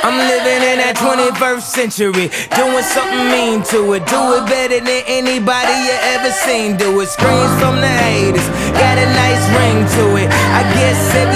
I'm living in that 21st century, doing something mean to it. Do it better than anybody you ever seen do it. Screams from the haters, got a nice ring to it. I guess